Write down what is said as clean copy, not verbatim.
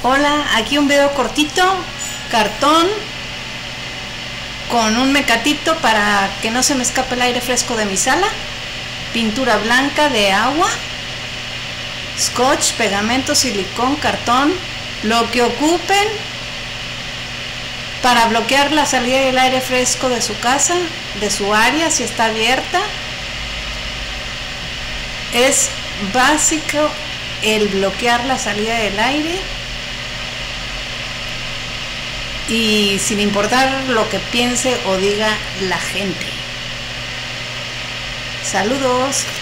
Hola, aquí un video cortito, cartón con un mecatito para que no se me escape el aire fresco de mi sala, pintura blanca de agua, scotch, pegamento, silicón, cartón, lo que ocupen para bloquear la salida del aire fresco de su casa, de su área si está abierta. Es básico el bloquear la salida del aire y sin importar lo que piense o diga la gente. Saludos.